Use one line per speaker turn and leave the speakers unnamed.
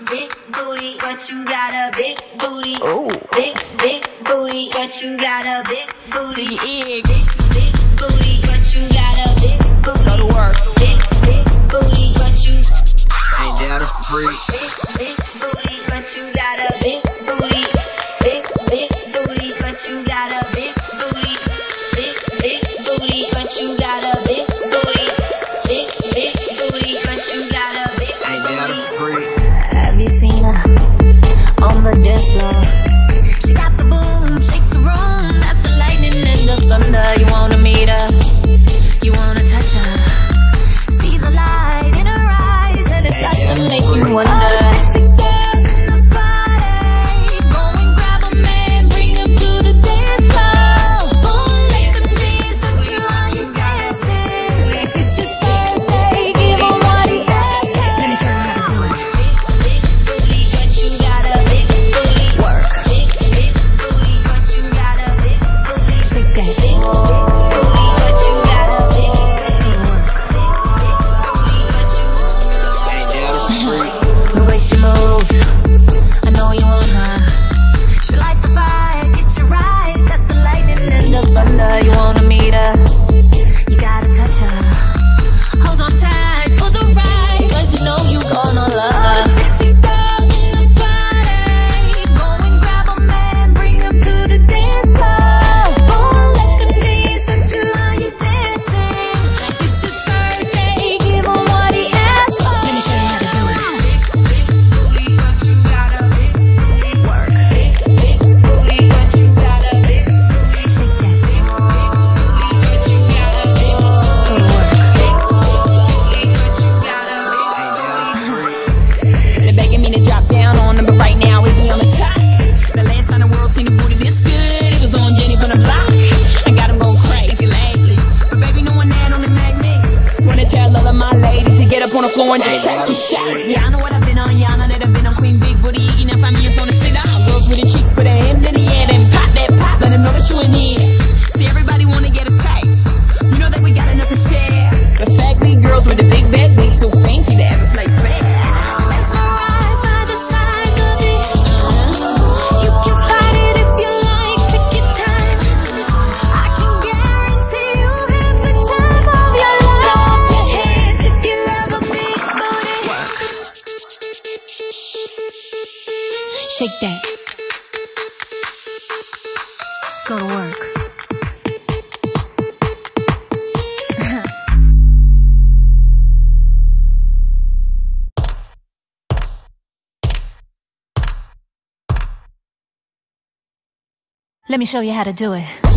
big booty, but you got a big booty.
Oh.
Big booty, but you got a big booty.
Big
Big booty, but you got a big booty.
Go to work.
Big booty, but you
ain't that a freak?
big booty, but you got a big booty. Big booty, but you got a big booty. Big booty, but you got a big booty. Big booty, but you got a big booty.
Ain't that a freak?
Have you seen her on the dance floor? She got the boom, shake the room. That's the lightning and the thunder. You wanna meet her, you wanna touch her. See the light in her eyes, and it starts to make you wonder. You wanna meet her, you gotta touch her. Hold on tight for the ride, 'cause you know you gonna love her. Sexy girls in the party, go and grab a man, bring him to the dance floor. Oh, let them dance until you dancing. It's his birthday, give him what he asked for. Let me show you how to do it.
Big booty, but you got a big booty.
Work.
Big booty, but you got a big booty.
Shake that. Begging me to drop down on them, but right now we be on the top. The last time the world seen a booty this good, it was on Jenny from the block. I got them going crazy lately, but baby, no one that only make me wanna tell all of my ladies to get up on the floor and just shake your shake. Yeah, I know what I've been on, y'all know that I've been on Queen Big Booty, eating up on me up on the sit down. Girls with the cheeks, put their hands in the air, then pop that pop, let them know that you in here. See, everybody wanna get a taste, you know that we got enough to share. The fact these girls with the big bed, we too fancy to ever play fair. Shake that. Go to work. Let me show you how to do it.